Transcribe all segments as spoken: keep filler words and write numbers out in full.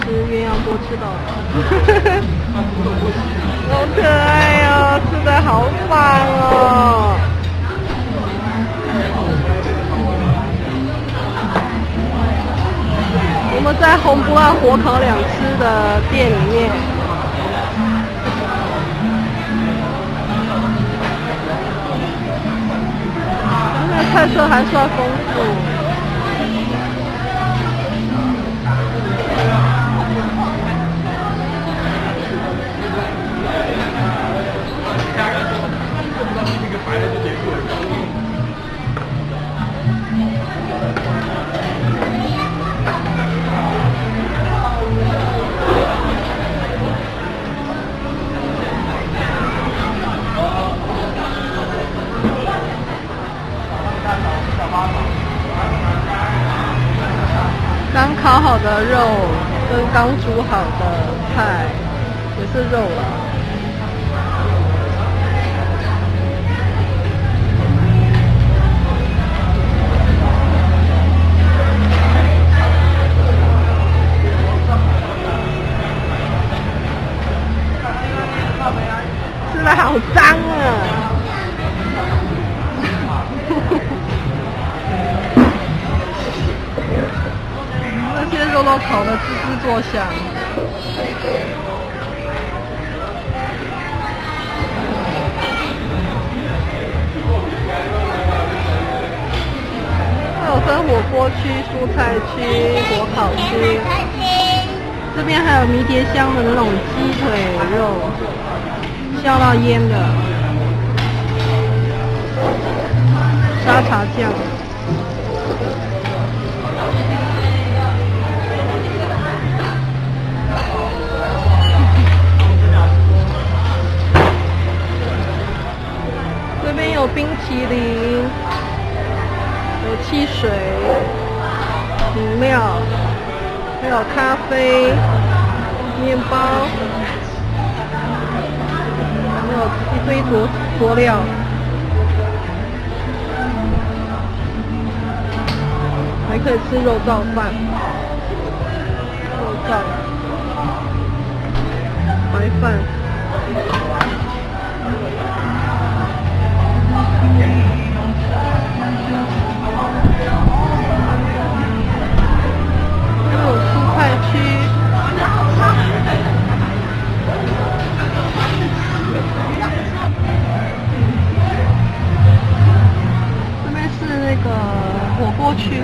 吃鸳鸯锅吃饱了，好可爱哦，吃的好棒哦。我们在红不二火烤两吃的店里面，那个菜色还算丰富。刚烤好的肉跟刚煮好的菜，也是肉了。吃的好脏啊！这些肉都烤得滋滋作响。还有分火锅区、蔬菜区、火烤区。这边还有迷迭香的那种鸡腿肉，削到腌的，沙茶酱。这边有冰淇淋，有汽水、饮料，还有咖啡、面包，还有一堆佐佐料。还可以吃肉燥饭，肉燥、白饭。还有蔬菜区，这边是那个火锅区。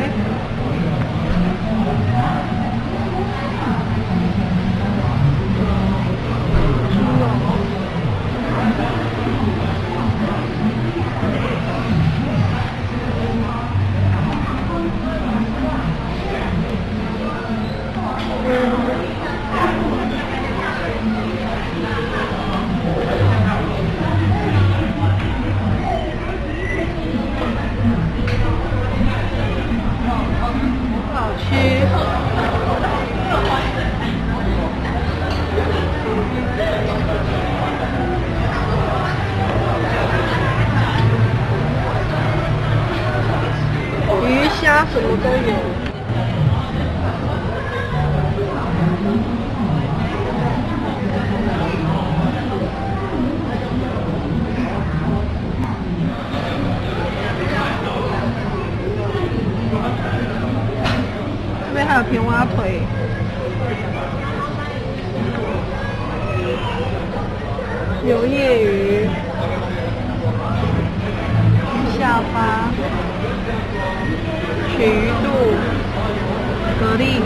鱼虾什么都有。这边还有甜蛙腿。油叶鱼、下巴、鳕鱼肚、蛤蜊、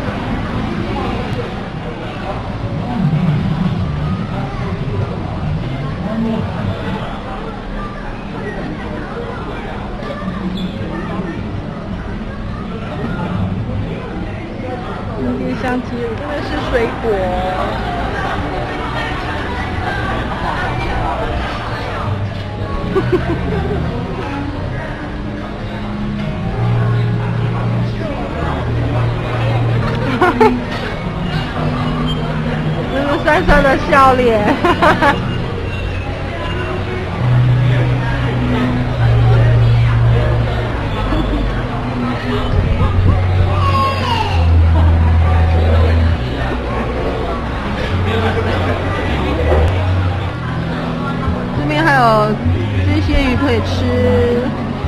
冰箱鸡肉，这边是水果。这是珊珊的笑脸。 有这些鱼可以吃。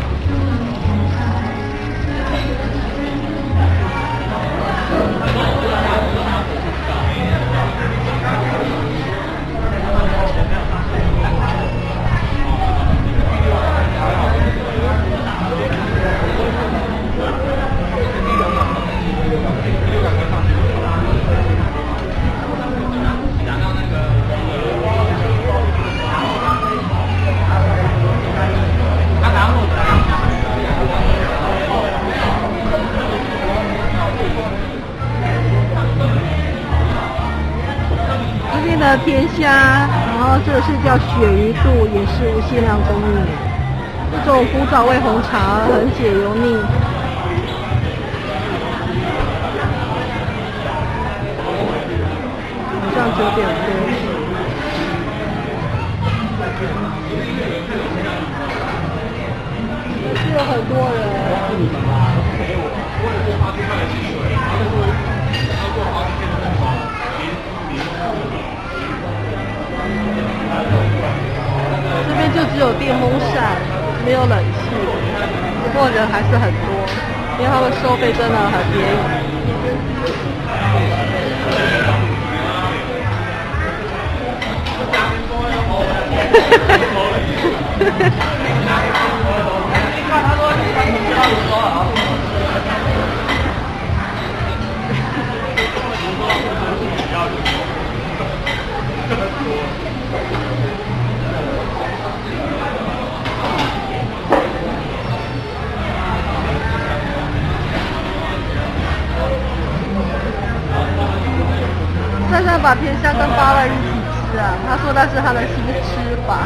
的天虾，然后这个是叫鳕鱼肚，也是无限量供应。这种古早味红茶很解油腻。好像九点多。也是有很多人。这边就只有电风扇，没有冷气，不过人还是很多，因为他们收费真的很便宜。珊珊把甜虾跟芭乐一起吃啊，他说那是他的新吃法。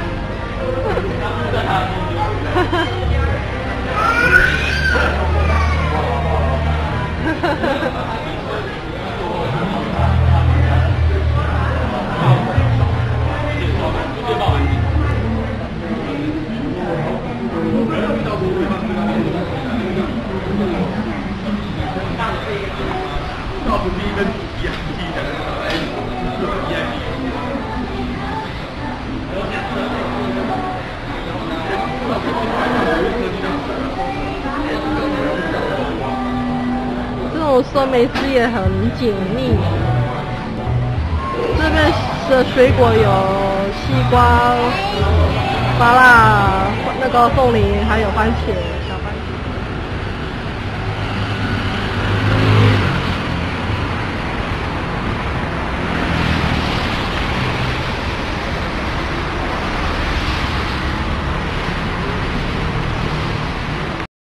这种酸梅汁也很解腻。这边的水果有西瓜、芭乐、那个凤梨，还有番茄。